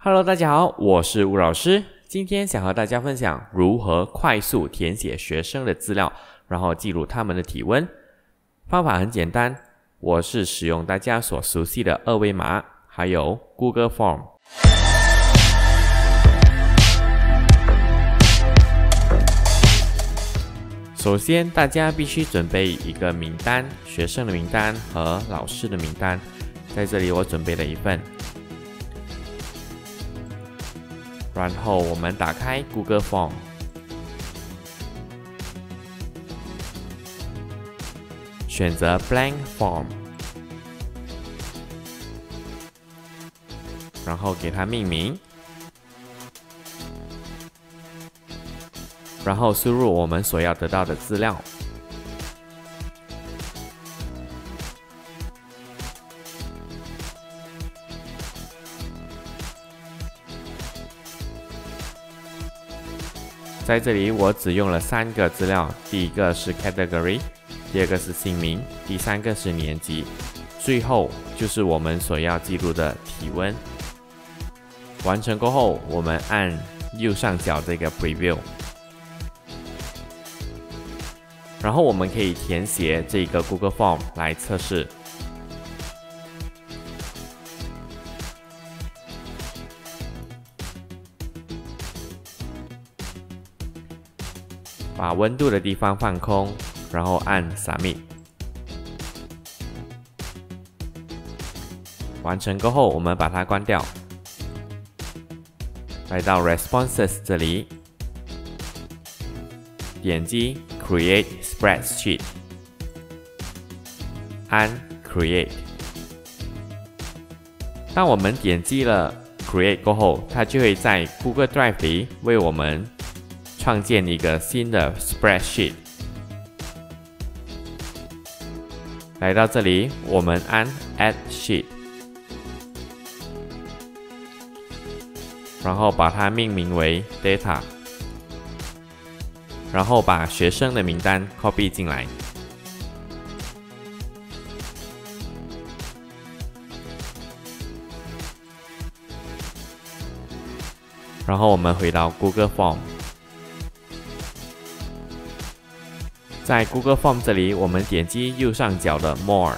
Hello， 大家好，我是吴老师。今天想和大家分享如何快速填写学生的资料，然后记录他们的体温。方法很简单，我是使用大家所熟悉的二维码，还有 Google Form。首先，大家必须准备一个名单，学生的名单和老师的名单。在这里我准备了一份。然后我们打开 Google Form， 选择 Blank Form， 然后给它命名，然后输入我们所要得到的资料。在这里我只用了3个资料，第一个是 category， 第二个是姓名，第三个是年级，最后就是我们所要记录的体温。完成过后，我们按右上角这个 preview， 然后我们可以填写这个 Google Form 来测试。把温度的地方放空，然后按 Submit。完成过后，我们把它关掉。来到 Responses 这里，点击 Create Spreadsheet， 按 Create。当我们点击了 Create 过后，它就会在 Google Drive 里为我们创建一个新的 Spreadsheet。 来到这里，我们按 Add Sheet， 然后把它命名为 Data， 然后把学生的名单 copy 进来。然后我们回到 Google Form，在 Google Form 这里，我们点击右上角的 More，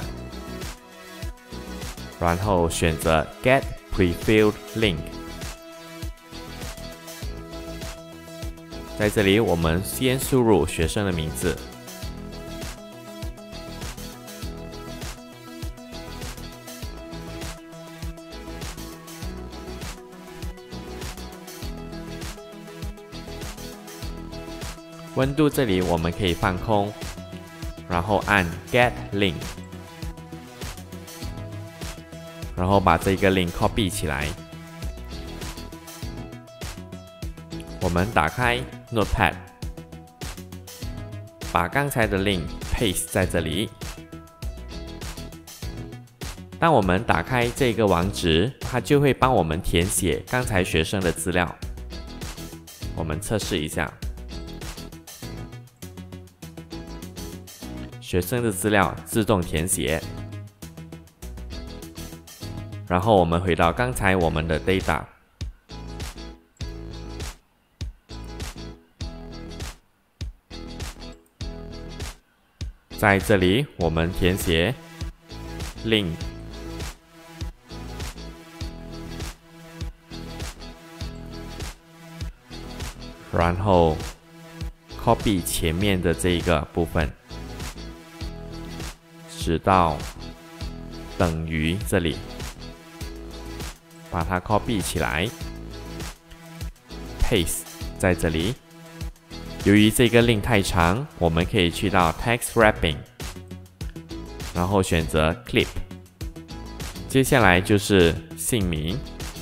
然后选择 Get Prefilled Link。 在这里，我们先输入学生的名字，温度这里我们可以放空，然后按 Get Link， 然后把这个 link copy 起来。我们打开 Notepad， 把刚才的 link paste 在这里。当我们打开这个网址，它就会帮我们填写刚才学生的资料。我们测试一下。学生的资料自动填写，然后我们回到刚才我们的 data， 在这里我们填写 link， 然后 copy 前面的这一个部分，直到等于这里，把它 copy 起来 ，paste 在这里。由于这个 link 太长，我们可以去到 text wrapping， 然后选择 clip。接下来就是姓名，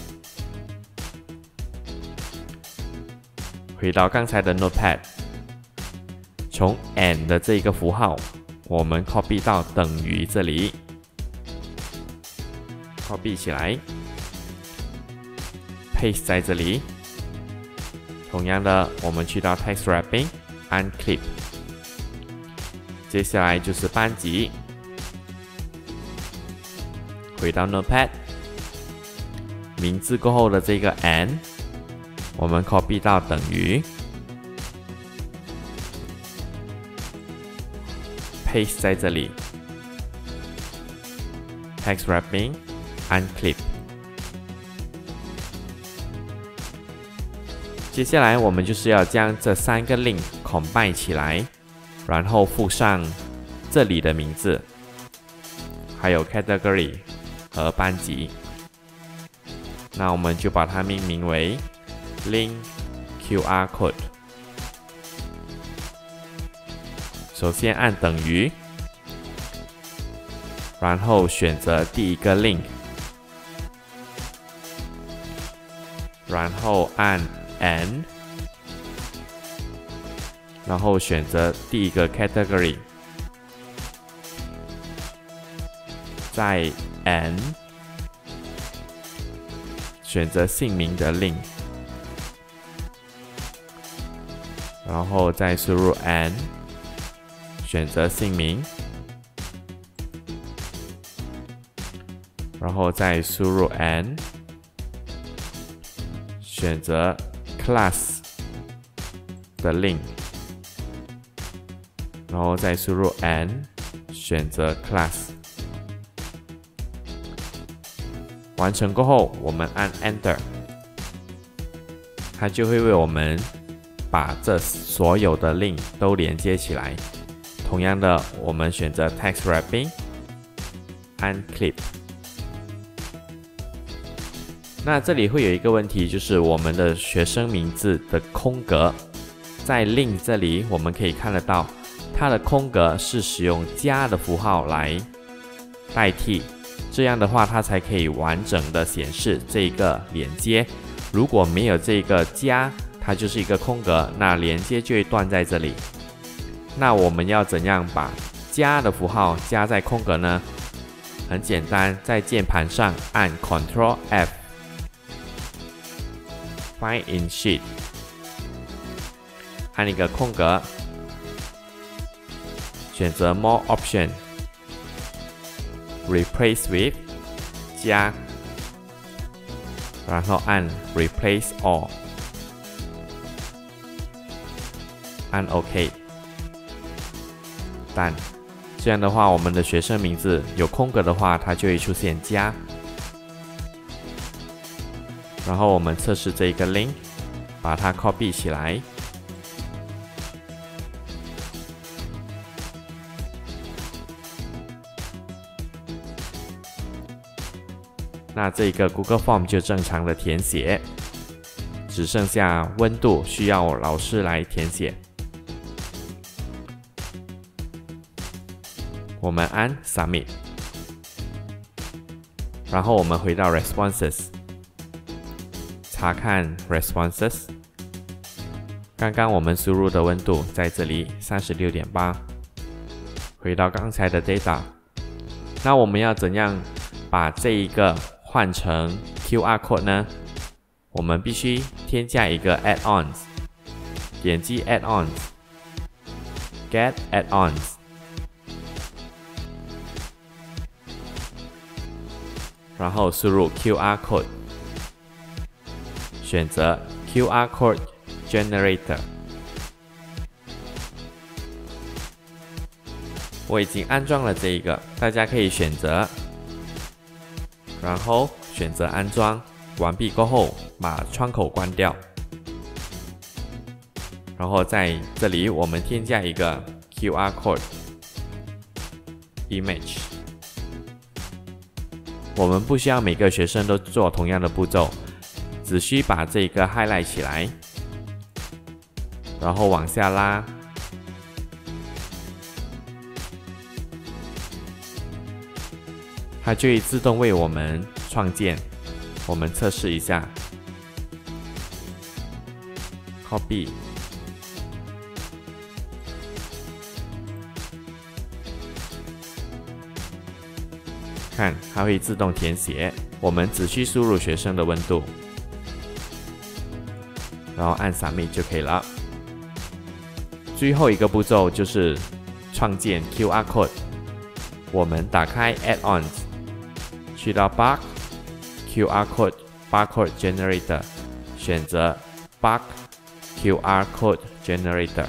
回到刚才的 notepad， 从 and 的这个符号，我们 copy 到等于这里 ，copy 起来 ，paste 在这里。同样的，我们去到 text wrapping， 按 clip。接下来就是班级，回到 Notepad， 名字过后的这个 and， 我们 copy 到等于 paste 在这里 text wrapping unclip。 接下来我们就是要将这3个 link combine 起来，然后附上这里的名字，还有 category 和班级。那我们就把它命名为 link QR code。首先按等于，然后选择第一个 link， 然后按 and， 然后选择第一个 category， 再 and， 选择姓名的 link， 然后再输入 and， 选择姓名，然后再输入 and， 选择 class 的 link， 然后再输入 and， 选择 class。 完成过后，我们按 Enter， 它就会为我们把这所有的 link 都连接起来。同样的，我们选择 Text Wrapping， 按 Clip。那这里会有一个问题，就是我们的学生名字的空格，在 link 这里我们可以看得到，它的空格是使用加的符号来代替，这样的话它才可以完整的显示这个连接。如果没有这个加，它就是一个空格，那连接就会断在这里。那我们要怎样把加的符号加在空格呢？很简单，在键盘上按 Ctrl F，Find in Sheet， 按一个空格，选择 More Option， Replace with 加，然后按 Replace All， 按 OK。但这样的话，我们的学生名字有空格的话，它就会出现加。然后我们测试这一个 link， 把它 copy 起来。那这个 Google Form 就正常的填写，只剩下温度需要老师来填写。我们按 Submit， 然后我们回到 Responses。查看 responses， 刚刚我们输入的温度在这里 36.8， 回到刚才的 data。 那我们要怎样把这一个换成 QR code 呢？我们必须添加一个 add-ons， 点击 add-ons， get add-ons， 然后输入 QR code，选择 QR Code Generator。 我已经安装了这一个，大家可以选择，然后选择安装，完毕过后把窗口关掉，然后在这里我们添加一个 QR Code Image。 我们不需要每个学生都做同样的步骤，只需把这个 highlight 起来，然后往下拉，它就会自动为我们创建。我们测试一下 ，copy， 看它会自动填写，我们只需输入学生的温度。然后按 Submit 就可以了。最后一个步骤就是创建 QR Code。我们打开 Add-ons， 去到 Bug QR Code Barcode Generator， 选择 Bark QR Code Generator。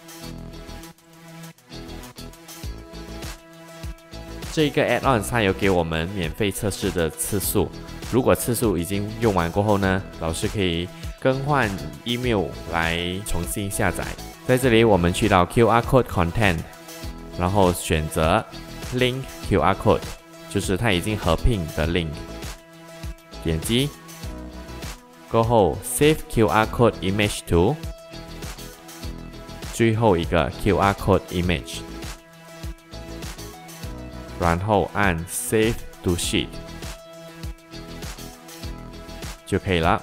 这一个 add-on 它有给我们免费测试的次数，如果次数已经用完过后呢，老师可以更换 email 来重新下载。在这里我们去到 QR Code Content， 然后选择 Link QR Code， 就是它已经合并的 link， 点击过后 Save QR Code Image to 最后一个 QR Code Image， 然后按 Save to Sheet 就可以了。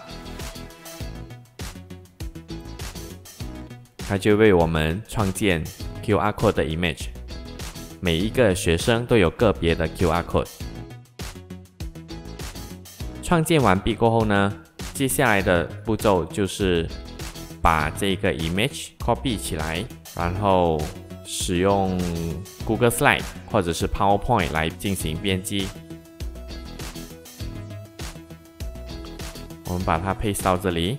它就为我们创建 QR Code 的 Image， 每一个学生都有个别的 QR Code。创建完毕过后呢，接下来的步骤就是把这个 Image copy 起来，然后使用 Google Slide 或者是 PowerPoint 来进行编辑。我们把它 paste 到这里，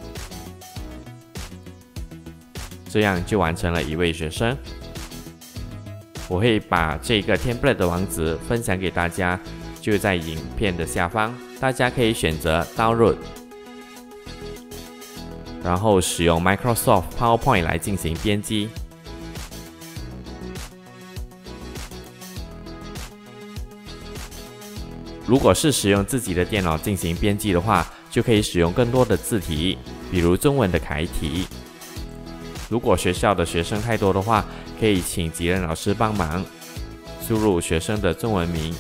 这样就完成了一位学生。我会把这个 template 的网址分享给大家，就在影片的下方，大家可以选择 download， 然后使用 Microsoft PowerPoint 来进行编辑。如果是使用自己的电脑进行编辑的话，就可以使用更多的字体，比如中文的楷体。如果学校的学生太多的话，可以请几任老师帮忙输入学生的中文名。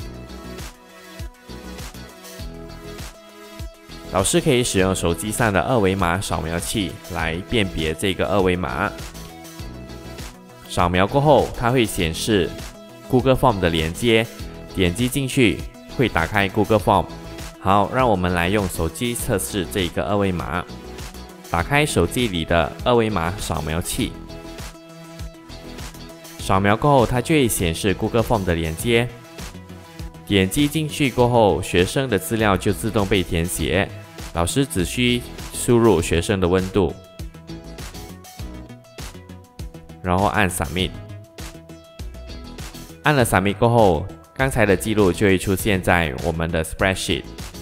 老师可以使用手机上的二维码扫描器来辨别这个二维码。扫描过后，它会显示 Google Form 的连接，点击进去会打开 Google Form。好，让我们来用手机测试这个二维码。打开手机里的二维码扫描器，扫描过后，它就会显示 Google Form 的连接。点击进去过后，学生的资料就自动被填写，老师只需输入学生的温度，然后按 Submit。按了 Submit 过后，刚才的记录就会出现在我们的 Spreadsheet。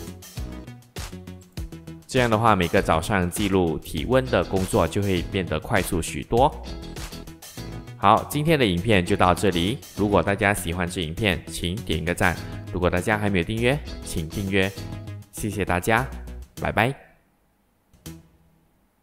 这样的话，每个早上记录体温的工作就会变得快速许多。好，今天的影片就到这里。如果大家喜欢这影片，请点个赞。如果大家还没有订阅，请订阅。谢谢大家，拜拜。